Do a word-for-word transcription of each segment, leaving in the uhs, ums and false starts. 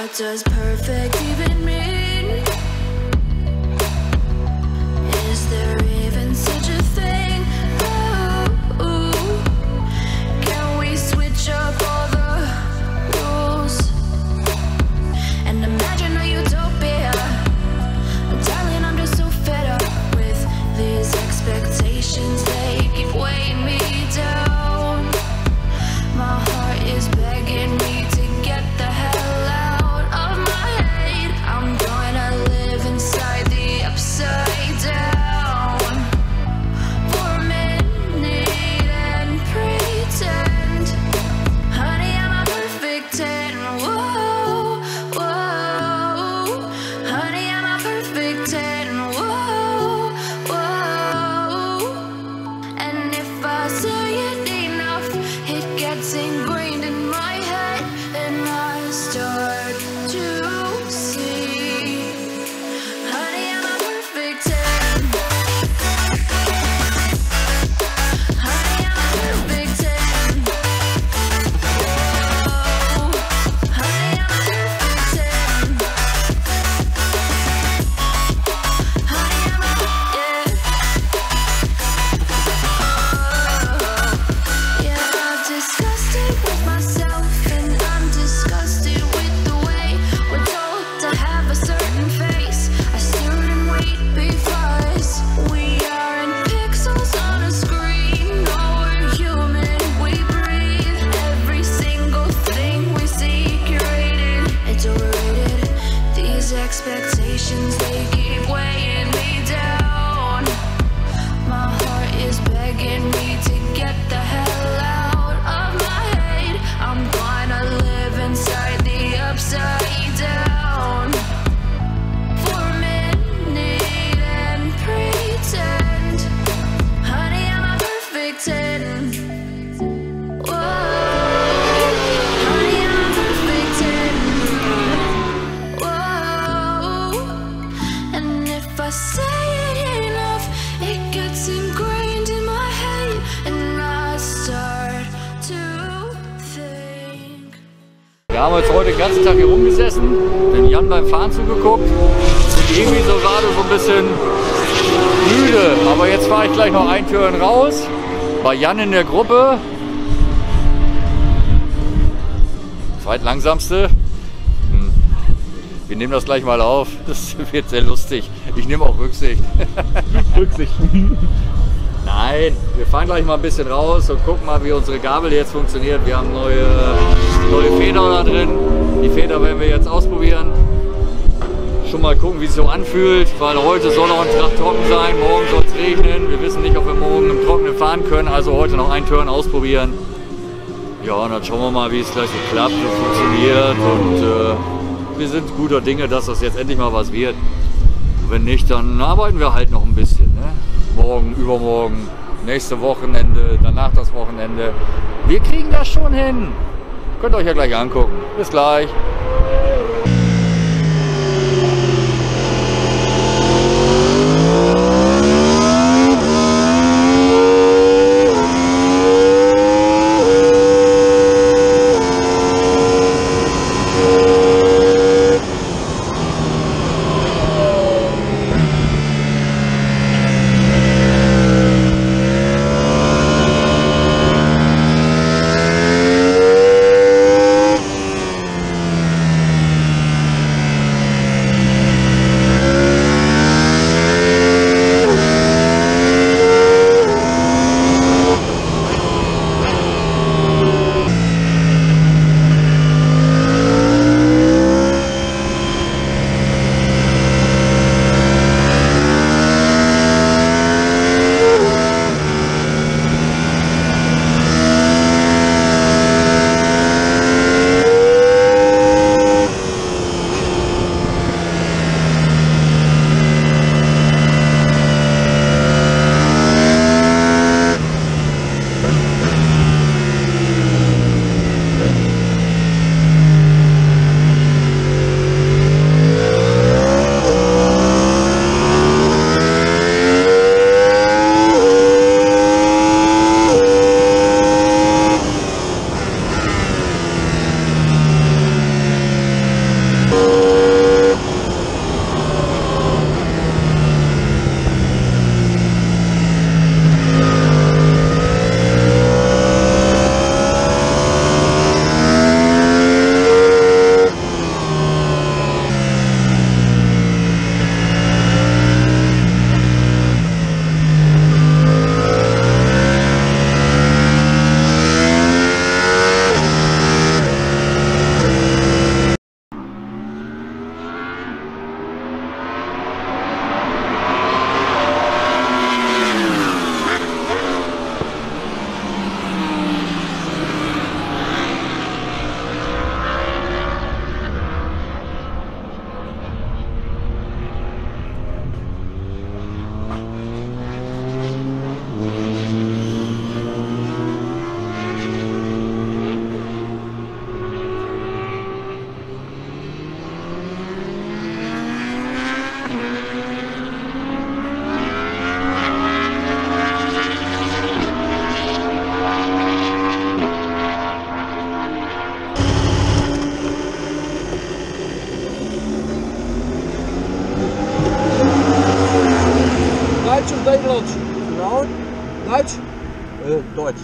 What does perfect even mean? Is there even such a thing? Ooh, can we switch up all the rules and imagine a utopia? Darling, I'm just so fed up with these expectations. They keep weighing me down. My heart is begging me to get the hell out of my head. I'm gonna live inside the upside down for a minute and pretend, honey, I'm a perfect ten. Whoa, whoa, honey, I'm a perfect ten. Whoa, whoa, and if I say it enough, it gets ingrained in my head, and I start to see, honey, I'm a perfect ten. Honey, I'm a perfect ten. Whoa, honey, I'm a perfect ten. Honey, I'm a, yeah. Yeah, I'm disgusted with myself, and I'm disgusted with the way we're told to have a certain face, a certain weight, because we aren't pixels on a screen. No, we're human, we breathe. Every single thing we see curated, it's overrated. These expectations, they keep weighing me down. My heart is begging me to get the hell out of my head. I'm gonna live inside the upside down for a minute and pretend, honey, I'm a perfect ten. Whoa, honey, I'm a perfect ten. Whoa, and if I say it enough, it gets ingrained in my head, and I start to think. Wir haben jetzt heute den ganzen Tag hier rumgesessen, den Jan beim Fahren zugeguckt, sind irgendwie so gerade so ein bisschen müde, aber jetzt fahre ich gleich noch ein Türen raus, bei Jan in der Gruppe, zweitlangsamste. Hm. Wir nehmen das gleich mal auf, das wird sehr lustig, ich nehme auch Rücksicht. Rücksicht. Nein, wir fahren gleich mal ein bisschen raus und gucken mal, wie unsere Gabel jetzt funktioniert. Wir haben neue, neue Feder da drin. Die Feder werden wir jetzt ausprobieren. Schon mal gucken, wie es so anfühlt, weil heute soll noch ein Tag trocken sein, morgen soll es regnen. Wir wissen nicht, ob wir morgen im Trockenen fahren können, also heute noch einen Turn ausprobieren. Ja, und dann schauen wir mal, wie es gleich so klappt und funktioniert. Und äh, wir sind guter Dinge, dass das jetzt endlich mal was wird. Wenn nicht, dann arbeiten wir halt noch ein bisschen. Ne? Morgen, übermorgen, nächste Wochenende, danach das Wochenende. Wir kriegen das schon hin. Könnt ihr euch ja gleich angucken. Bis gleich.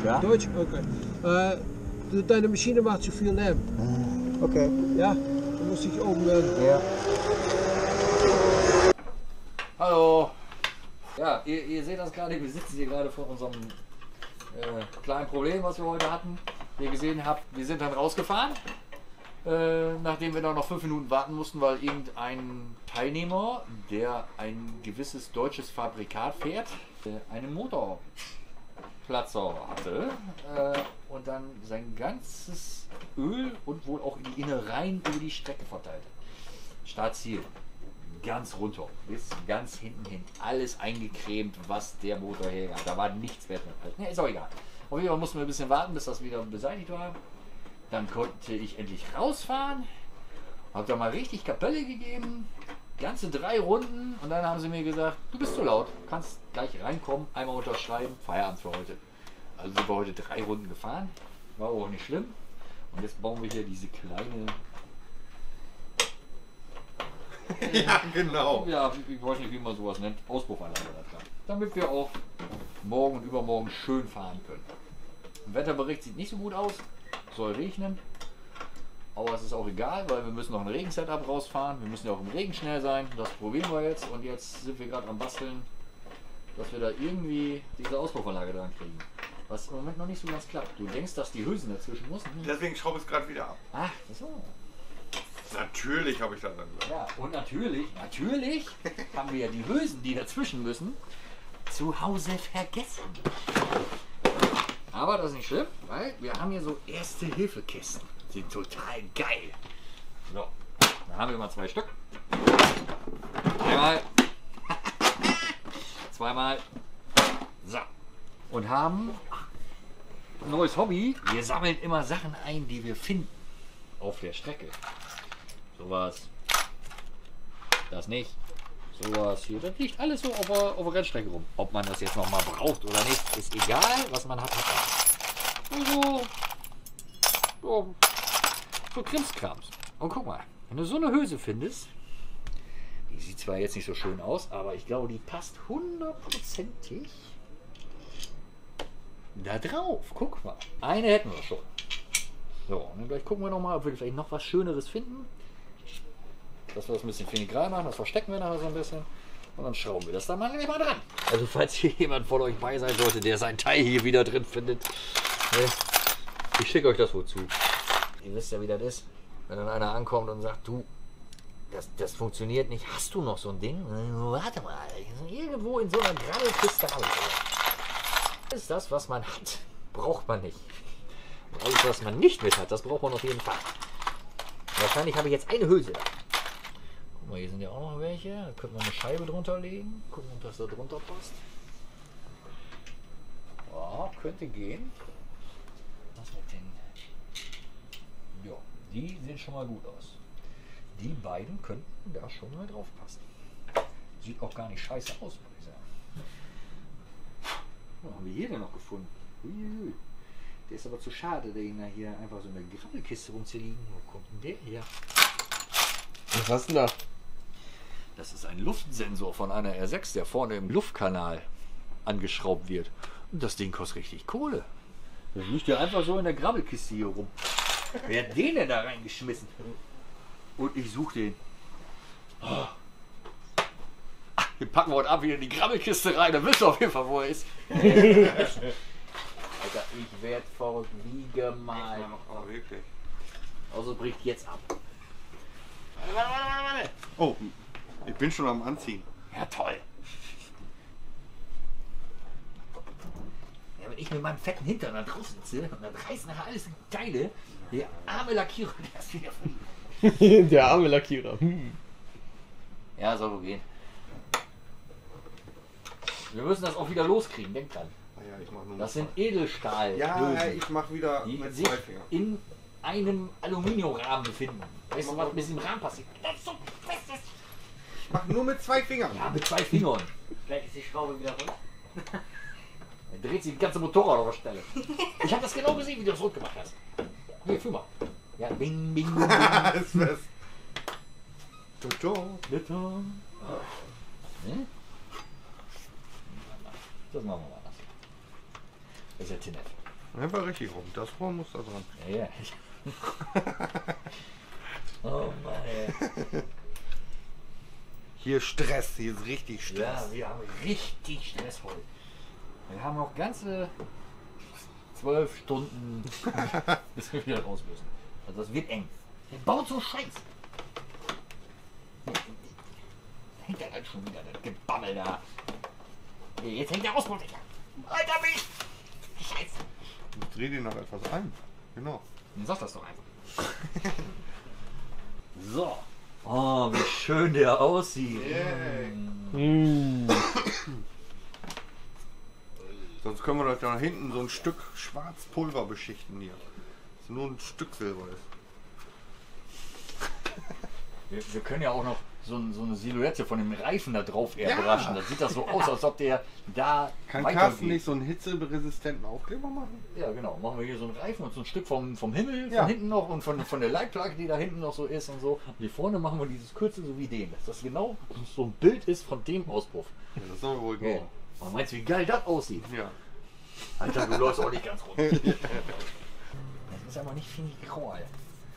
Ja? Deutsch? Okay. Äh, deine Maschine macht zu viel Lärm. Okay. Ja? Du musst dich ummelden. Ja. Hallo. Ja, ihr, ihr seht das gerade, wir sitzen hier gerade vor unserem äh, kleinen Problem, was wir heute hatten. Wie ihr gesehen habt, wir sind dann rausgefahren, äh, nachdem wir dann noch fünf Minuten warten mussten, weil irgendein Teilnehmer, der ein gewisses deutsches Fabrikat fährt, äh, einen Motorplatzer hatte äh, und dann sein ganzes Öl und wohl auch die Innereien über die Strecke verteilt hat. Startziel. Ganz runter, bis ganz hinten hin. Alles eingecremt, was der Motor hergab. Da war nichts mehr drin. Ne, ist auch egal. Auf jeden Fall mussten wir ein bisschen warten, bis das wieder beseitigt war. Dann konnte ich endlich rausfahren. Hab da mal richtig Kapelle gegeben. Ganze drei Runden. Und dann haben sie mir gesagt, du bist zu laut. Kannst gleich reinkommen, einmal unterschreiben. Feierabend für heute. Also sind wir heute drei Runden gefahren. War auch nicht schlimm. Und jetzt bauen wir hier diese kleine... Ja, genau. Ja, ich weiß nicht, wie man sowas nennt. Auspuffanlage da dran. Damit wir auch morgen und übermorgen schön fahren können. Der Wetterbericht sieht nicht so gut aus. Soll regnen. Aber es ist auch egal, weil wir müssen noch ein Regensetup rausfahren. Wir müssen ja auch im Regen schnell sein. Das probieren wir jetzt. Und jetzt sind wir gerade am Basteln, dass wir da irgendwie diese Auspuffanlage dran kriegen. Was im Moment noch nicht so ganz klappt. Du denkst, dass die Hülsen dazwischen müssen? Deswegen schraube ich es gerade wieder ab. Ach, so. Natürlich habe ich das dann gesagt. Ja, und natürlich, natürlich haben wir ja die Hülsen, die dazwischen müssen, zu Hause vergessen. Aber das ist nicht schlimm, weil wir haben hier so Erste-Hilfe-Kisten. Sind total geil. So, da haben wir mal zwei Stück. Einmal. Zweimal. So. Und haben ein neues Hobby. Wir sammeln immer Sachen ein, die wir finden auf der Strecke. Sowas. Das nicht. Sowas hier. Das liegt alles so auf der, auf der Rennstrecke rum. Ob man das jetzt noch mal braucht oder nicht, ist egal. Was man hat, hat man. So, so, so Krimskrams. Und guck mal, wenn du so eine Hülse findest, die sieht zwar jetzt nicht so schön aus, aber ich glaube, die passt hundertprozentig da drauf. Guck mal. Eine hätten wir schon. So, und dann gleich gucken wir noch mal, ob wir vielleicht noch was Schöneres finden. Dass wir das ein bisschen filigran machen, das verstecken wir nachher so ein bisschen. Und dann schrauben wir das dann mal gleich mal dran. Also falls hier jemand von euch bei sein sollte, der sein Teil hier wieder drin findet, ne, ich schicke euch das wohl zu. Ihr wisst ja, wie das ist. Wenn dann einer ankommt und sagt, du, das, das funktioniert nicht, hast du noch so ein Ding? Warte mal, irgendwo in so einer Grabbelkiste habe ich das. Ist das, was man hat, braucht man nicht. Und alles, was man nicht mit hat, das braucht man auf jeden Fall. Wahrscheinlich habe ich jetzt eine Hülse da. Guck mal, hier sind ja auch noch welche. Da könnte man eine Scheibe drunter legen. Gucken, ob das da drunter passt. Ja, könnte gehen. Was mit den? Ja, die sehen schon mal gut aus. Die beiden könnten da schon mal drauf passen. Sieht auch gar nicht scheiße aus, muss ich sagen. Was haben wir hier denn noch gefunden? Uiuiui. Der ist aber zu schade, den da hier einfach so eine Grabbelkiste rumzuliegen. Wo kommt denn der her? Was hast du denn da? Das ist ein Luftsensor von einer R sechs, der vorne im Luftkanal angeschraubt wird. Und das Ding kostet richtig Kohle. Das liegt ja einfach so in der Grabbelkiste hier rum. Wer hat den denn da reingeschmissen? Und ich suche den. Oh. Ach, den packen wir heute Abend wieder in die Grabbelkiste rein. Dann wisst ihr auf jeden Fall, wo er ist. Alter, ich werde verrückt wie gemalt. Aber wirklich. Also bricht jetzt ab. Warte, warte, warte, warte. Oh, ich bin schon am Anziehen. Ja, toll. Ja, wenn ich mit meinem fetten Hintern da draußen sitze und dann reißt nachher alles in Teile, der arme Lackierer, der ist wieder verliebt. Der arme Lackierer. Hm. Ja, soll wohl gehen. Wir müssen das auch wieder loskriegen, denkt dran. Ah ja, ich mach nur Das noch sind Edelstahl. Ja, ich mach wieder die mit sich zwei Fingern. in einem Aluminiumrahmen befinden. Weißt du, was mit diesem Rahmen passiert? Das ist so fest. Ich mach nur mit zwei Fingern. Ja, mit zwei Fingern. Gleich ist die Schraube wieder rund. Dann dreht sich die ganze Motorrad auf der Stelle. Ich habe das genau gesehen, wie du das rund gemacht hast. Hier, fühl mal. Ja, bing, bing, bing. Das ist fest. Toto. Bitte. Hm? Das machen wir mal anders. Das ist ja Tinef. Einfach richtig rum. Das Rohr muss da dran. Ja, ja. Oh Mann, ey. Hier Stress, hier ist richtig Stress. Ja, wir haben richtig Stress heute. Wir haben noch ganze zwölf Stunden, bis wir wieder raus müssen. Also das wird eng. Der baut so Scheiß. Hängt er dann schon wieder, das Gebammel da. Nee, jetzt hängt der Ausbau nicht an. Alter mich! Scheiße. Ich dreh den noch etwas ein. Genau. Dann sag das doch einfach. So. Oh, wie schön der aussieht. Mm. Sonst können wir doch da hinten so ein Stück Schwarzpulver beschichten hier. Dass nur ein Stück Silber ist. Wir, wir können ja auch noch so, ein, so eine Silhouette von dem Reifen da drauf Ja. airbrushen. Das sieht das so aus, als ob der da Kann weitergeht. Carsten nicht so einen hitzeresistenten Aufkleber machen? Ja, genau. Machen wir hier so einen Reifen und so ein Stück vom, vom Himmel Ja. von hinten noch und von, von der Leitplate, die da hinten noch so ist und so. Und hier vorne machen wir dieses Kürzel so wie den. Dass das genau so ein Bild ist von dem Auspuff. Ja, das soll wohl So. gehen. Und meinst du, wie geil das aussieht? Ja. Alter, du läufst auch nicht ganz rund. Das ist aber nicht viel grau, Alter.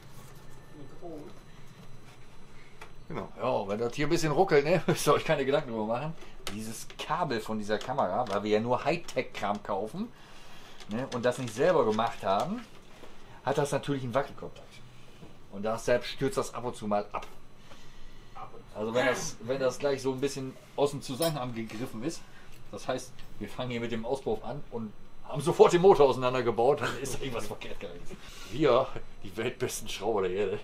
Genau. Ja, wenn das hier ein bisschen ruckelt, ne, müsst ihr euch keine Gedanken drüber machen. Dieses Kabel von dieser Kamera, weil wir ja nur Hightech-Kram kaufen, ne, und das nicht selber gemacht haben, hat das natürlich einen Wackelkontakt. Und deshalb stürzt das ab und zu mal ab. Also wenn das, wenn das gleich so ein bisschen aus dem Zusammenhang gegriffen ist, das heißt, wir fangen hier mit dem Auspuff an und haben sofort den Motor auseinandergebaut, dann ist da irgendwas verkehrt gewesen. Wir, die weltbesten Schrauber der Erde,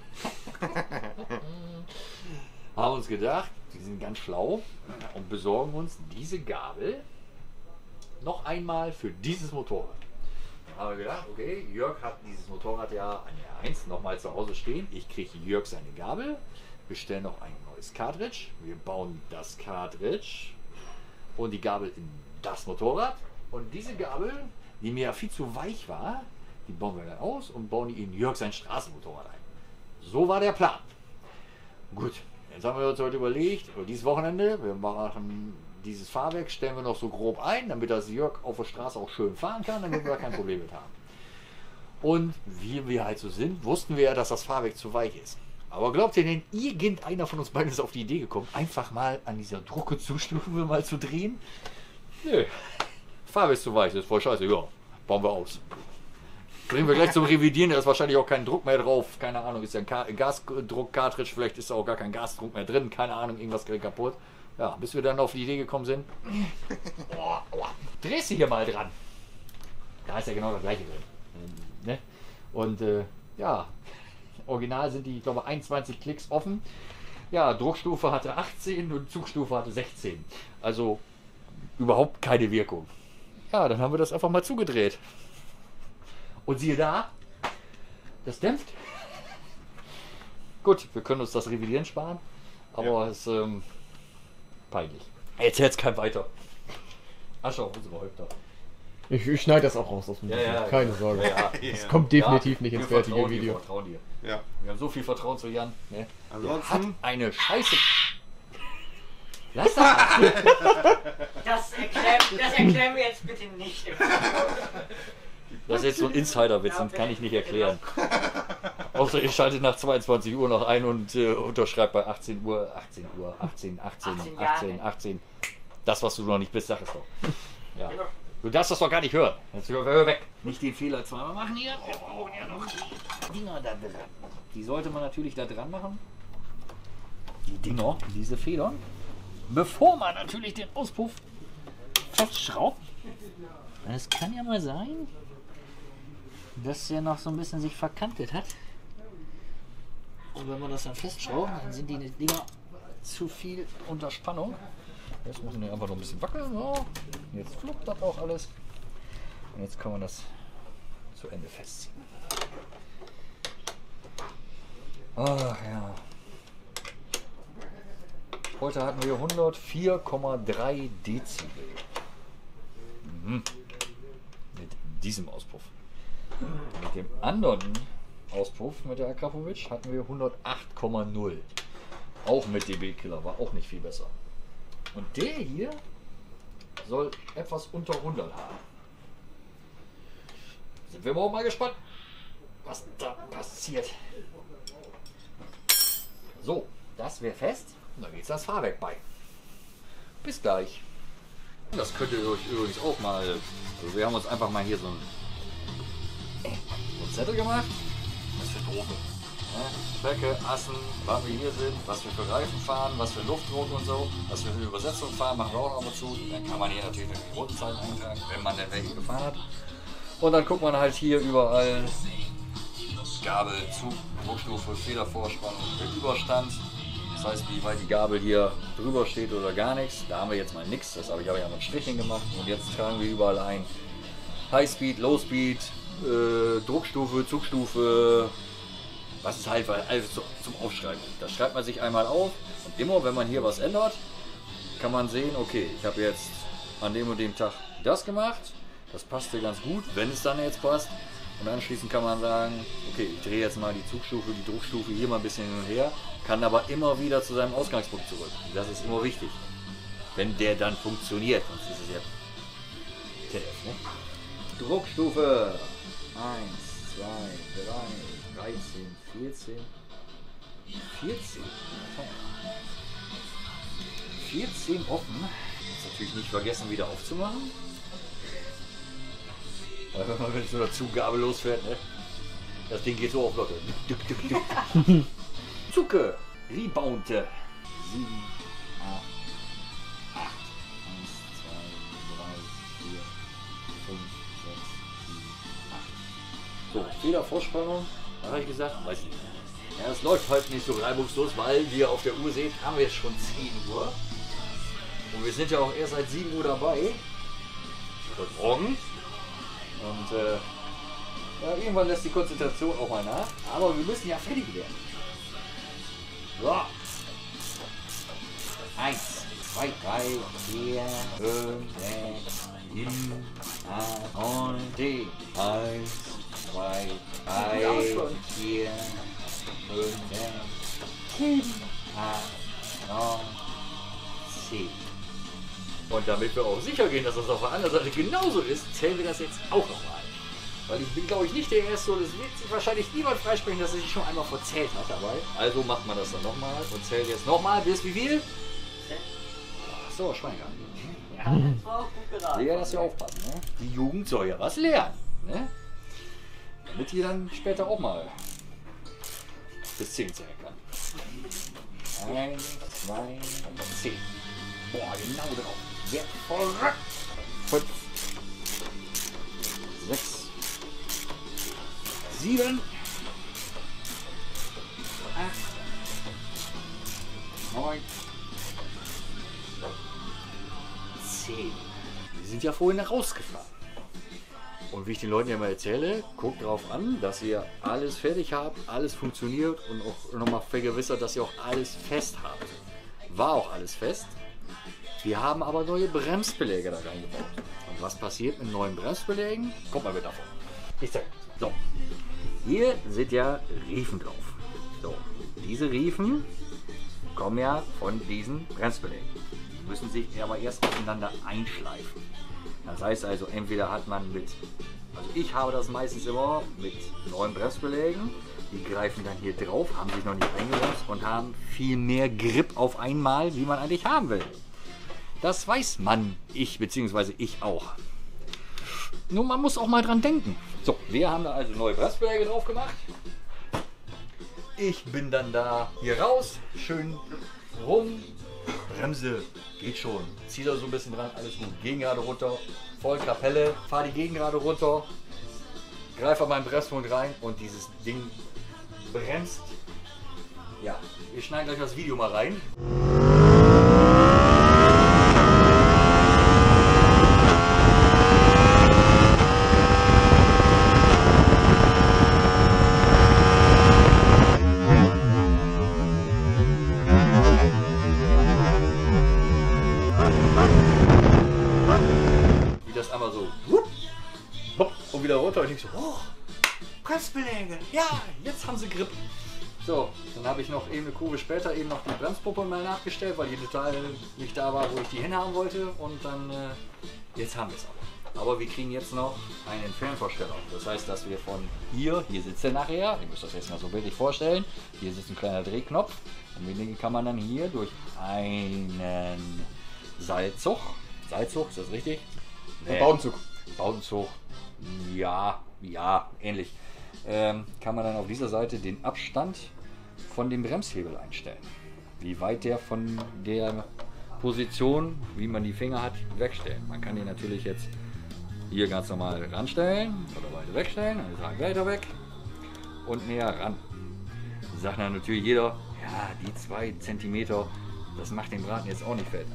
haben uns gedacht, die sind ganz schlau und besorgen uns diese Gabel noch einmal für dieses Motorrad. Dann haben wir gedacht, okay, Jörg hat dieses Motorrad ja an der eins nochmal zu Hause stehen. Ich kriege Jörg seine Gabel, bestelle noch ein neues Cartridge. Wir bauen das Cartridge und die Gabel in das Motorrad. Und diese Gabel, die mir ja viel zu weich war, die bauen wir dann aus und bauen die in Jörg sein Straßenmotorrad ein. So war der Plan. Gut, jetzt haben wir uns heute überlegt, oder dieses Wochenende, wir machen dieses Fahrwerk, stellen wir noch so grob ein, damit das Jörg auf der Straße auch schön fahren kann, damit wir da kein Problem mit haben. Und wie wir halt so sind, wussten wir ja, dass das Fahrwerk zu weich ist. Aber glaubt ihr denn, irgendeiner von uns beiden ist auf die Idee gekommen, einfach mal an dieser Druckezustufe mal zu drehen? Nö. Fahrwerk ist zu weich, das ist voll scheiße. Ja, bauen wir aus. Bringen wir gleich zum Revidieren, da ist wahrscheinlich auch kein Druck mehr drauf. Keine Ahnung, ist ja ein Ka- Gasdruck-Cartridge, vielleicht ist da auch gar kein Gasdruck mehr drin. Keine Ahnung, irgendwas geht kaputt. Ja, bis wir dann auf die Idee gekommen sind. Oh, oh, drehst du hier mal dran. Da ist ja genau das gleiche drin. Ähm, ne? Und äh, ja, original sind die, ich glaube, einundzwanzig Klicks offen. Ja, Druckstufe hatte achtzehn und Zugstufe hatte sechzehn. Also überhaupt keine Wirkung. Ja, dann haben wir das einfach mal zugedreht. Und siehe da, das dämpft. Gut, wir können uns das Revidieren sparen, aber es ist ähm, peinlich. Jetzt jetzt kein weiter. Ach schau, unsere Häupter. Ich, ich schneide das auch raus aus dem Ja, Video. ja, Keine ja. Sorge. Ja, Das kommt definitiv ja, nicht ins wir fertige vertrauen Video. Dir, vertrauen dir. Ja. Wir haben so viel Vertrauen zu Jan. Ne? Der hat Ansonsten, eine Scheiße. Lass das! Das erklären, das erklären wir jetzt bitte nicht. Im Das ist jetzt so ein Insider-Witz, den kann ich nicht erklären. Außer ihr schaltet nach zweiundzwanzig Uhr noch ein und äh, unterschreibt bei achtzehn Uhr, achtzehn Uhr, achtzehn, achtzehn, achtzehn, achtzehn. Das, was du noch nicht bist, sag es doch. Ja. Du darfst das doch gar nicht hören. Jetzt hör, hör weg. Nicht den Fehler zweimal machen hier. Wir brauchen ja noch die Dinger da dran. Die sollte man natürlich da dran machen. Die Dinger, diese Federn. Bevor man natürlich den Auspuff festschraubt. Es kann ja mal sein, dass der noch so ein bisschen sich verkantet hat. Und wenn man das dann festschraubt, dann sind die Dinger zu viel unter Spannung. Jetzt müssen wir einfach noch ein bisschen wackeln. So. Jetzt fluppt das auch alles. Und jetzt kann man das zu Ende festziehen. Ach ja. Heute hatten wir hundertvier Komma drei Dezibel. Mhm. Mit diesem Auspuff. Mit dem anderen Auspuff mit der Akrapovic hatten wir hundertacht Komma null. Auch mit dB-Killer, war auch nicht viel besser. Und der hier soll etwas unter hundert haben. Sind wir morgen mal gespannt, was da passiert. So, das wäre fest. Und dann geht's das Fahrwerk bei. Bis gleich. Das könnt ihr euch übrigens auch mal. Also wir haben uns einfach mal hier so ein, so ein Zettel gemacht. Was für Probe. Ja, Strecke, Assen, wann wir hier sind, was wir für Reifen fahren, was für Luftdruck und so, was wir für Übersetzung fahren, machen wir auch noch mal zu. Dann kann man hier natürlich noch die Rundenzeiten eintragen, wenn man denn welche gefahren hat. Und dann guckt man halt hier überall Gabel, Zug, Druckstufe, Federvorspannung, Überstand. Das heißt, wie weit die Gabel hier drüber steht oder gar nichts. Da haben wir jetzt mal nichts. Das habe ich aber ja mit Strichen gemacht. Und jetzt tragen wir überall ein Highspeed, Lowspeed, äh, Druckstufe, Zugstufe. Was ist halt, weil alles zum Aufschreiben. Das schreibt man sich einmal auf. Und immer, wenn man hier was ändert, kann man sehen, okay, ich habe jetzt an dem und dem Tag das gemacht. Das passte ganz gut, wenn es dann jetzt passt. Und anschließend kann man sagen, okay, ich drehe jetzt mal die Zugstufe, die Druckstufe hier mal ein bisschen hin und her, kann aber immer wieder zu seinem Ausgangspunkt zurück. Das ist immer wichtig, wenn der dann funktioniert. Sonst ist es ja T F, ne? Druckstufe eins, zwei, drei, dreizehn, vierzehn, vierzehn. vierzehn offen. Jetzt natürlich nicht vergessen, wieder aufzumachen. Weil wenn man mit so einer Zugabe losfährt, ne? Das Ding geht so auf Lotte. Zucke, Rebounde. sieben, acht, acht, eins, zwei, drei, vier, fünf, sechs, sieben, acht. So, Federvorspannung, was habe ich gesagt? Weiß ich nicht. Ja, es läuft halt nicht so reibungslos, weil wir auf der Uhr sehen, haben wir jetzt schon zehn Uhr. Und wir sind ja auch erst seit sieben Uhr dabei. Heute Morgen. Und äh, ja, irgendwann lässt die Konzentration auch mal nach. Aber wir müssen ja fertig werden. So. Eins, zwei, drei, vier, fünf, sechs, sieben, acht, neun, zehn. Eins, zwei, drei, vier, fünf, sechs, sieben, acht, neun, zehn. Und damit wir auch sicher gehen, dass das auf der anderen Seite genauso ist, zählen wir das jetzt auch nochmal. Weil ich bin, glaube ich, nicht der Erste und es wird sich wahrscheinlich niemand freisprechen, dass er sich schon einmal verzählt hat dabei. Also macht man das dann nochmal und zählt jetzt nochmal bis wie viel? Ach so, Schweiger. Ja, das war auch gut geraten. Ja, dass wir aufpassen, ne? Die Jugend soll ja was lernen, ne? Damit die dann später auch mal bis zehn zählen kann. Eins, zwei, zehn. Boah, genau drauf. Wird verrückt. Fünf. Sechs. Sieben. Acht. Neun. Zehn. Wir sind ja vorhin rausgefahren. Und wie ich den Leuten ja mal erzähle, guckt darauf an, dass ihr alles fertig habt, alles funktioniert und auch nochmal vergewissert, dass ihr auch alles fest habt. War auch alles fest. Wir haben aber neue Bremsbeläge da reingebaut. Und was passiert mit neuen Bremsbelägen? Kommt mal mit davon. Ich zeig. So. Hier sind ja Riefen drauf. So. Diese Riefen kommen ja von diesen Bremsbelägen. Die müssen sich aber erst miteinander einschleifen. Das heißt also, entweder hat man mit, also ich habe das meistens immer mit neuen Bremsbelägen. Die greifen dann hier drauf, haben sich noch nicht eingebremst und haben viel mehr Grip auf einmal, wie man eigentlich haben will. Das weiß man, ich bzw. ich auch. Nur man muss auch mal dran denken. So, wir haben da also neue Bremsbeläge drauf gemacht. Ich bin dann da hier raus, schön rum. Bremse geht schon. Zieh da so ein bisschen dran, alles gut. Gegengrade runter, voll Kapelle, fahr die Gegengrade runter, greif an meinen Bremspunkt rein und dieses Ding bremst. Ja, wir schneiden gleich das Video mal rein. Und ich so, oh, Bremsbeläge, ja, jetzt haben sie Grip. So, dann habe ich noch eben eine Kurve später eben noch die Bremspuppe mal nachgestellt, weil die total nicht da war, wo ich die hinhaben wollte. Und dann, äh, jetzt haben wir es aber. Aber wir kriegen jetzt noch einen Fernvorsteller. Das heißt, dass wir von hier, hier sitzt er nachher, ihr müsst das jetzt mal so bildlich vorstellen, hier sitzt ein kleiner Drehknopf und den kann man dann hier durch einen Seilzug, Seilzug, ist das richtig? Nee. Bauenzug. Bauenzug, ja, ja, ähnlich. Ähm, kann man dann auf dieser Seite den Abstand von dem Bremshebel einstellen. Wie weit der von der Position, wie man die Finger hat, wegstellen. Man kann die natürlich jetzt hier ganz normal ranstellen oder weiter wegstellen, dann ist er weiter weg und näher ran. Da sagt dann natürlich jeder, ja, die zwei Zentimeter, das macht den Braten jetzt auch nicht fett.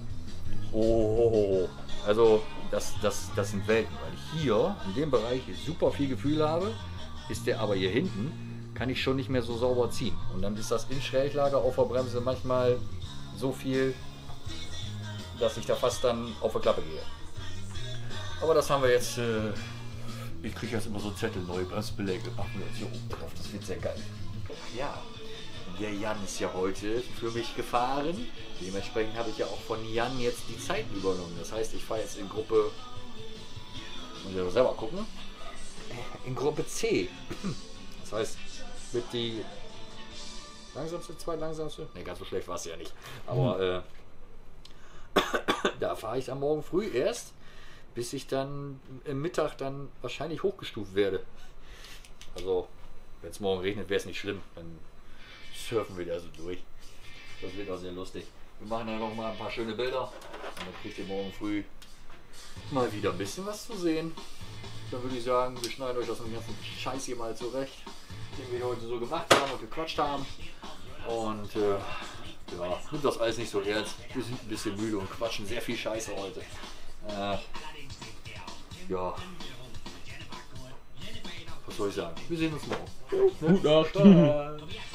Oh, also das, das, das sind Welten, weil ich hier in dem Bereich super viel Gefühl habe, ist der aber hier hinten, kann ich schon nicht mehr so sauber ziehen. Und dann ist das in Schräglage auf der Bremse manchmal so viel, dass ich da fast dann auf der Klappe gehe. Aber das haben wir jetzt, äh, ich kriege jetzt immer so Zettel, neue Bremsbeläge, machen wir jetzt hier oben drauf, das wird sehr geil. Ja, der Jan ist ja heute für mich gefahren, dementsprechend habe ich ja auch von Jan jetzt die Zeiten übernommen. Das heißt, ich fahre jetzt in Gruppe, muss ich aber selber gucken, in Gruppe C. Das heißt, mit die langsamste, zweitlangsamste, ne, ganz so schlecht war es ja nicht, aber äh, da fahre ich am Morgen früh erst, bis ich dann im Mittag dann wahrscheinlich hochgestuft werde. Also, wenn es morgen regnet, wäre es nicht schlimm. Dann surfen wir da so durch. Das wird auch sehr lustig. Wir machen dann noch mal ein paar schöne Bilder. Und dann kriegt ihr morgen früh mal wieder ein bisschen was zu sehen. Dann würde ich sagen, wir schneiden euch aus dem ganzen Scheiß hier mal zurecht, den wir heute so gemacht haben und gequatscht haben. Und äh, ja, nimmt das alles nicht so ernst. Wir sind ein bisschen müde und quatschen sehr viel Scheiße heute. Äh, ja. Was soll ich sagen? Wir sehen uns morgen. Gute Nacht.